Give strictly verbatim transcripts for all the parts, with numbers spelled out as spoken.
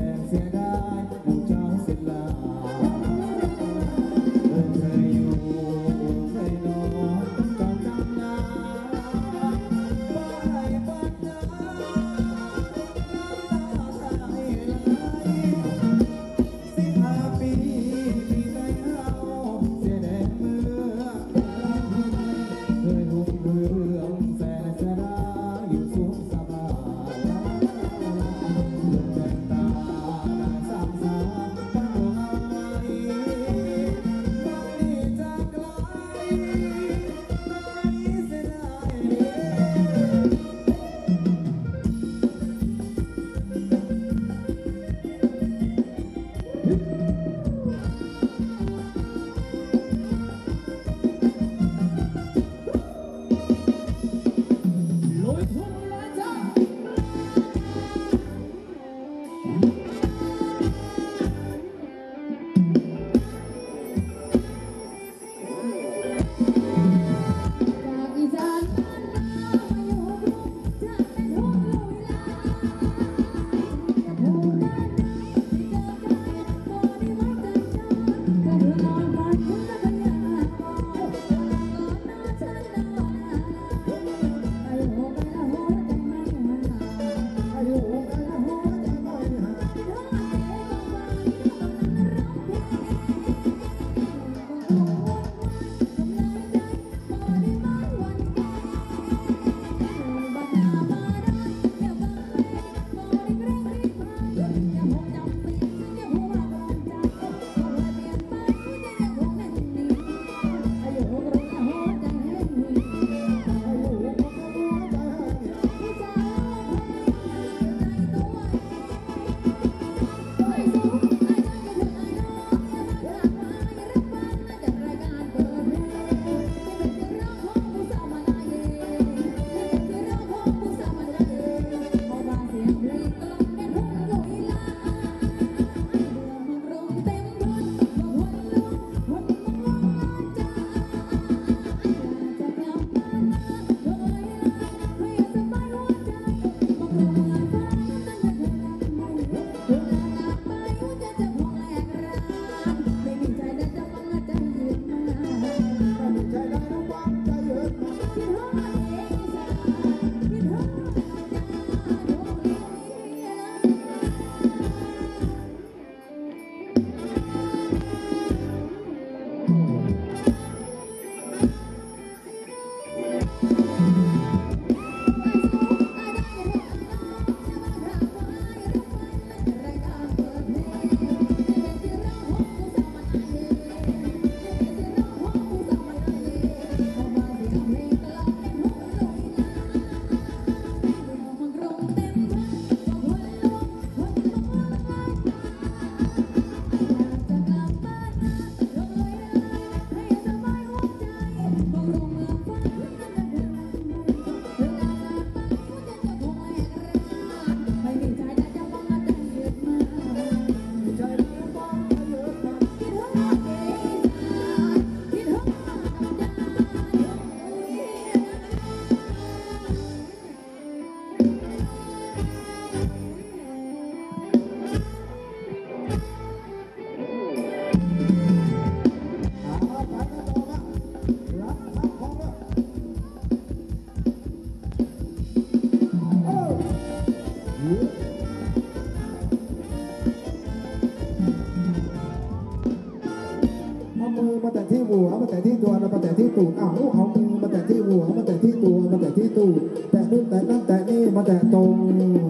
หัวมาแต่ที่ตัวมาแต่ที่ตูดเอาเอามือมาแต่ที่หัวมาแต่ที่ตัวมาแต่ที่ตูดแต่นู่นแต่นั่นแต่นี่มาแต่ตรง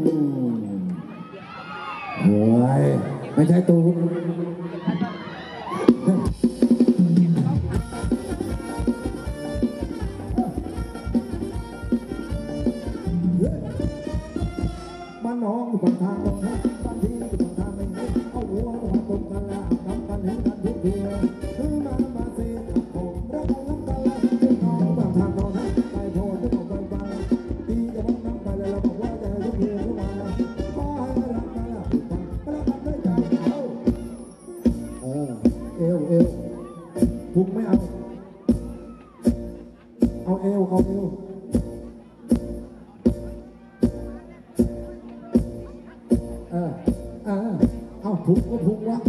โอ้ยไม่ใช่ตูดมันน้องอยู่บนทางตรงนั้นบางทีอยู่บนทางไม่เห็นเอาหัวมาตรงกันแล้วน้ำกันเห็นกันทุกทีคือมามาเสียผมรักกันน้ำกันแล้วที่น้องบางทางตรงนั้นไปโผล่ที่ออกไปบ้างตีจะมองน้ำไปเลยเราบอกว่าจะทุกทีเข้ามาขอให้รักกันแล้วฟังรักกันด้วยใจเอาเออเอ้าถูกก็ถูกวะ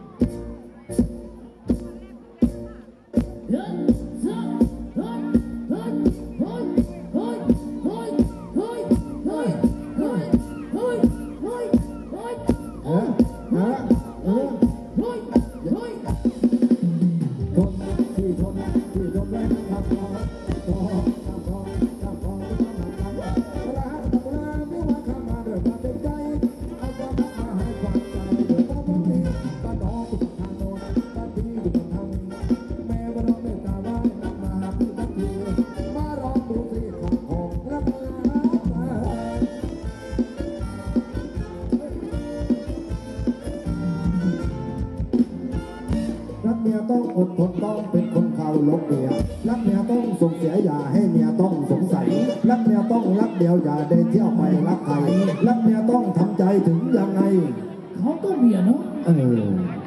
รักเมียต้องอดทนต้องเป็นคนเคารพเมียรักเมียต้องส่งเสียอย่าให้เมียต้องสงสัยรักเมียต้องรักเดียวอย่าได้เที่ยวไปรักใครรักเมียต้องทำใจถึงยังไงเขาก็เมียเนาะเออ